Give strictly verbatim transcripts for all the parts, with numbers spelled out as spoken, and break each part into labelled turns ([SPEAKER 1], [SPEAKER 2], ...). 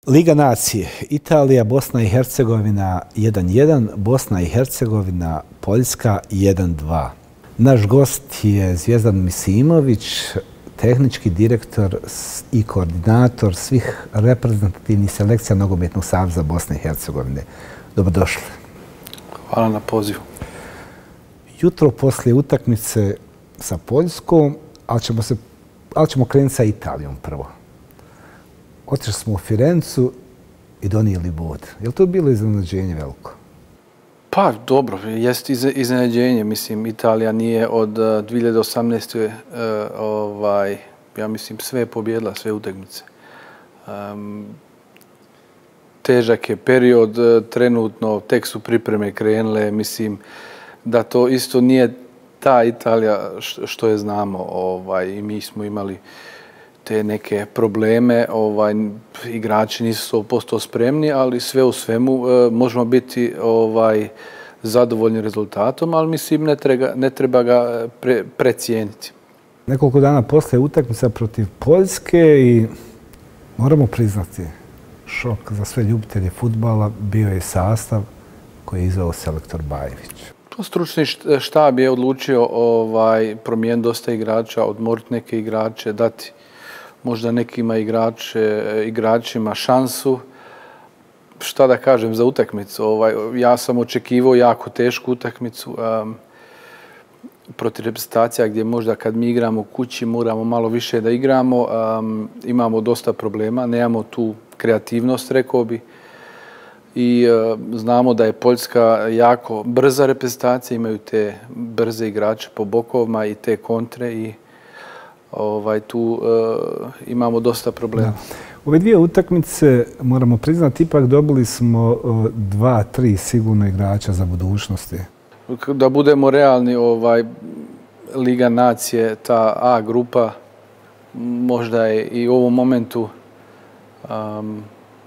[SPEAKER 1] Liga nacije, Italija, Bosna i Hercegovina jedan jedan, Bosna i Hercegovina, Poljska jedan dva. Naš gost je Zvijezdan Misimović, tehnički direktor i koordinator svih reprezentativnih selekcija Nogometnog saveza Bosne i Hercegovine. Dobrodošli.
[SPEAKER 2] Hvala na pozivu.
[SPEAKER 1] Jutro poslije utakmice sa Poljskom, ali ćemo, se, ali ćemo krenuti sa Italijom prvo. Otišli smo u Firencu i donijeli bod. Je li to bilo iznenađenje veliko?
[SPEAKER 2] Pa dobro, jest iznenađenje. Mislim, Italija nije od dvije hiljade osamnaeste. Uh, ovaj, ja mislim, sve je pobjedila, sve utakmice. Um, težak je period, trenutno, tek su pripreme krenule. Mislim da to isto nije ta Italija što je znamo. Ovaj, i mi smo imali te neke probleme, ovaj, igrači nisu sto posto spremni, ali sve u svemu e, možemo biti ovaj, zadovoljni rezultatom, ali mislim ne treba, ne treba ga pre, precijeniti.
[SPEAKER 1] Nekoliko dana poslije utakmica protiv Poljske i moramo priznati šok za sve ljubitelje fudbala bio je sastav koji je izveo selektor Bajević.
[SPEAKER 2] Stručni štab je odlučio ovaj, promijeniti dosta igrača, odmoriti neke igrače, dati možda nekima igrače, igračima šansu. Šta da kažem za utakmicu? Ovaj, ja sam očekivao jako tešku utakmicu um, protiv reprezentacija gdje možda kad mi igramo u kući moramo malo više da igramo. Um, imamo dosta problema, nemamo tu kreativnost, rekao bi. I uh, znamo da je Poljska jako brza reprezentacija, imaju te brze igrače po bokovima i te kontre i Ovaj, tu uh, imamo dosta problema.
[SPEAKER 1] Da. Ove dvije utakmice, moramo priznati, ipak dobili smo uh, dva, tri sigurno igrača za budućnosti.
[SPEAKER 2] Da budemo realni, ovaj, Liga nacije, ta A grupa, možda je i u ovom momentu um,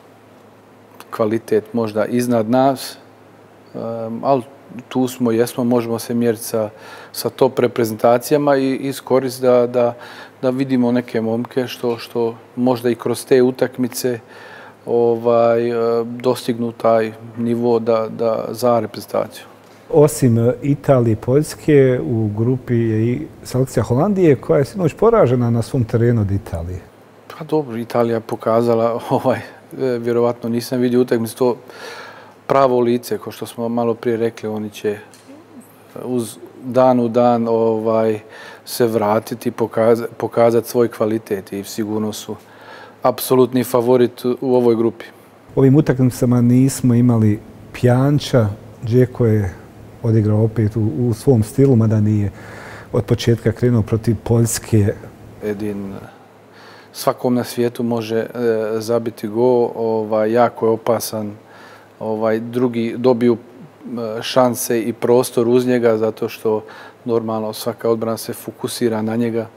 [SPEAKER 2] kvalitet možda iznad nas, um, ali tu smo, jesmo, možemo se mjeriti sa, sa top reprezentacijama i iskoristiti da, da, da vidimo neke momke što, što možda i kroz te utakmice ovaj, dostignu taj nivo da, da za reprezentaciju.
[SPEAKER 1] Osim Italije i Poljske, u grupi je i selekcija Holandije koja je sinoć poražena na svom terenu od Italije.
[SPEAKER 2] Pa dobro, Italija pokazala, ovaj, vjerovatno nisam vidio utakmicu, to pravo lice, kao što smo malo prije rekli, oni će uz dan u dan ovaj, se vratiti i pokaza, pokazati svoj kvalitet i sigurno su apsolutni favorit u ovoj grupi.
[SPEAKER 1] Ovim utakmicama nismo imali Pjanića, Džeko je odigrao opet u, u svom stilu, mada nije od početka krenuo protiv Poljske.
[SPEAKER 2] Edin svakom na svijetu može e, zabiti gol, ovaj, jako je opasan. Ovaj, drugi dobiju šanse i prostor uz njega zato što normalno svaka odbrana se fokusira na njega.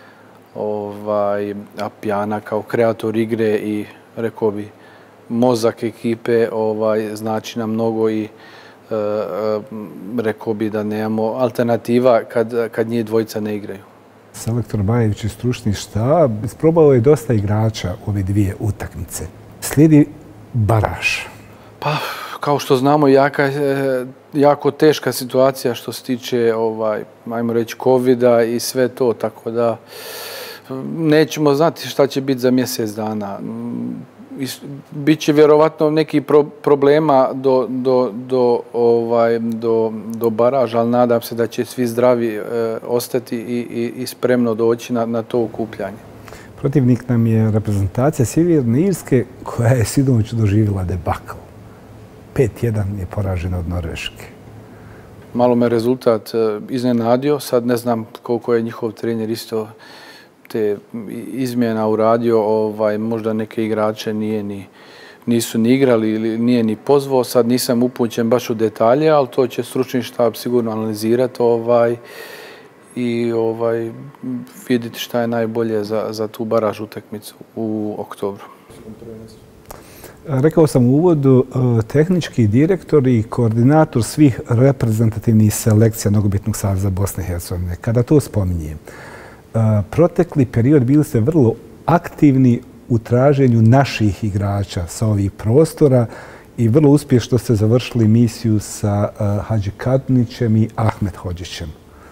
[SPEAKER 2] Ovaj, a Pjana kao kreator igre i rekao bi mozak ekipe ovaj, znači nam mnogo i e, e, rekao bi da nemamo alternativa kad, kad njih dvojica ne igraju.
[SPEAKER 1] Selektor Bajević i stručni štab isprobao je dosta igrača u ove dvije utakmice. Slijedi baraž.
[SPEAKER 2] Pa, kao što znamo, jaka, jako teška situacija što se tiče, ovaj, ajmo reći, covida i sve to, tako da nećemo znati šta će biti za mjesec dana. Biće vjerovatno neki pro, problema do, do, do, ovaj, do, do baraža, ali nadam se da će svi zdravi e, ostati i, i, i spremno doći na, na to okupljanje.
[SPEAKER 1] Protivnik nam je reprezentacija Sjeverne Irske koja je sinoć doživjela debakl. pet jedan je poražena od Norveške.
[SPEAKER 2] Malo me rezultat iznenadio. Sad ne znam koliko je njihov trener isto te izmjena uradio. Ovaj, možda neke igrače nije ni, nisu ni igrali ili nije ni pozvao. Sad nisam upućen baš u detalje, ali to će stručni štab sigurno analizirati ovaj, i ovaj, vidjeti šta je najbolje za, za tu baraž utakmicu u oktobru.
[SPEAKER 1] Rekao sam u uvodu, tehnički direktor i koordinator svih reprezentativnih selekcija Nogometnog saveza Bosne i Hercegovine. Kada to spominjem, protekli period bili ste vrlo aktivni u traženju naših igrača sa ovih prostora i vrlo uspješno ste završili misiju sa uh, Hadži Kadnićem i Ahmet Hodžićem.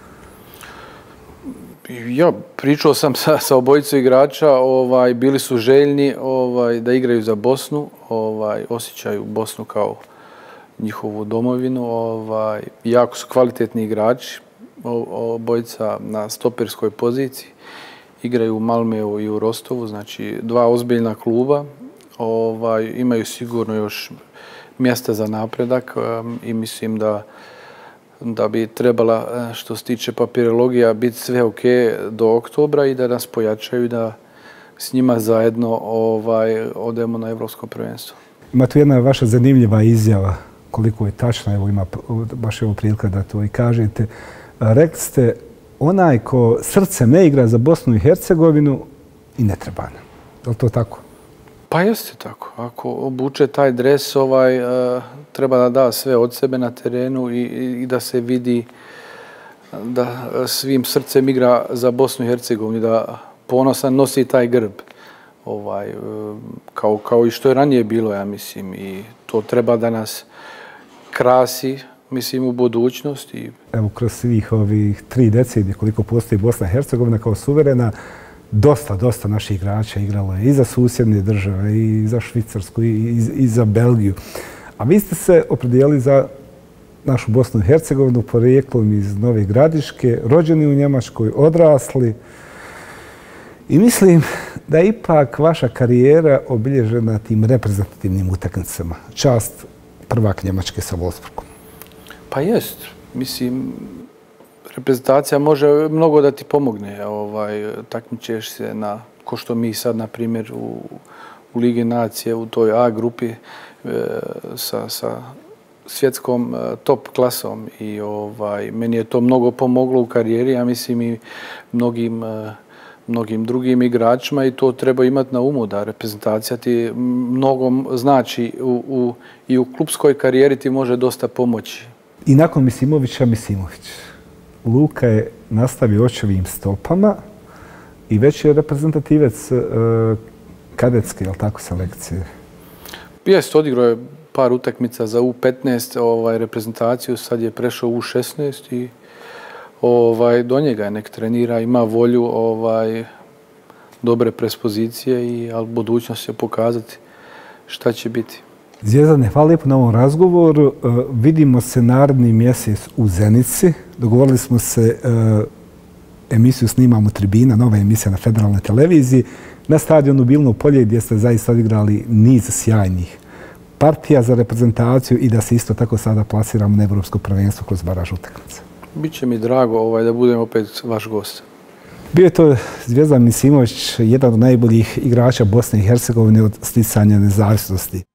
[SPEAKER 2] Ja pričao sam sa, sa obojicom igrača, ovaj, bili su željni ovaj, da igraju za Bosnu, ovaj, osjećaju Bosnu kao njihovu domovinu. Ovaj, jako su kvalitetni igrači, obojica na stoperskoj poziciji. Igraju u Malmeu i u Rostovu, znači dva ozbiljna kluba. Ovaj, imaju sigurno još mjesta za napredak um, i mislim da da bi trebala, što se tiče papirologija, biti sve ok do oktobra i da nas pojačaju da s njima zajedno ovaj, odemo na Evropsko prvenstvo.
[SPEAKER 1] Ima tu jedna vaša zanimljiva izjava, koliko je tačna, evo ima baš evo prilika da to i kažete. Rekli ste, onaj ko srcem ne igra za Bosnu i Hercegovinu i ne treba nam. Je li to tako?
[SPEAKER 2] Pa jeste tako. Ako obuče taj dres, ovaj, uh, treba da da sve od sebe na terenu i, i da se vidi da svim srcem igra za Bosnu i Hercegovinu, da ponosan nosi taj grb. Ovaj, uh, kao, kao i što je ranije bilo, ja mislim. I to treba da nas krasi, mislim, u budućnosti.
[SPEAKER 1] Evo, kroz svih ovih tri decenije koliko postoji Bosna i Hercegovina kao suverena, dosta, dosta naših igrača igralo je i za susjedne države, i za Švicarsku, i, i za Belgiju. A vi ste se opredijelili za našu Bosnu i Hercegovinu, porijeklom iz Nove Gradiške, rođeni u Njemačkoj, odrasli. I mislim da je ipak vaša karijera obilježena tim reprezentativnim utakmicama. Čast prvak Njemačke sa Wolfsburgom.
[SPEAKER 2] Pa jest. Mislim, reprezentacija može mnogo da ti pomogne. Ovaj, takmičeš se na, ko što mi sad, na primjer, u, u Ligi nacije, u toj A grupi e, sa, sa svjetskom e, top klasom. I ovaj, meni je to mnogo pomoglo u karijeri, ja mislim i mnogim, e, mnogim drugim igračima i to treba imati na umu, da reprezentacija ti mnogo znači u, u, i u klubskoj karijeri ti može dosta pomoći.
[SPEAKER 1] I nakon Misimovića, Misimović. Luka je nastavio očevim stopama i već je reprezentativac uh, kadetske, jel tako, selekcije?
[SPEAKER 2] Jest, odigrao je par utakmica za U petnaest ovaj, reprezentaciju, sad je prešao U šesnaest i ovaj, do njega je nek trenira, ima volju, ovaj, dobre prespozicije, i, ali budućnost će pokazati šta će biti.
[SPEAKER 1] Zvijezdane, hvala lijepo na ovom razgovoru. Vidimo se naredni mjesec u Zenici. Dogovorili smo se, emisiju snimamo Tribina, nova emisija na federalnoj televiziji, na stadionu Bilno polje gdje ste zaista odigrali niz sjajnih partija za reprezentaciju i da se isto tako sada plasiramo na Evropsko prvenstvo kroz baraž utakmica.
[SPEAKER 2] Biće mi drago ovaj, da budem opet vaš gost.
[SPEAKER 1] Bio je to Zvijezdan Misimović, jedan od najboljih igrača Bosne i Hercegovine od sticanja nezavisnosti.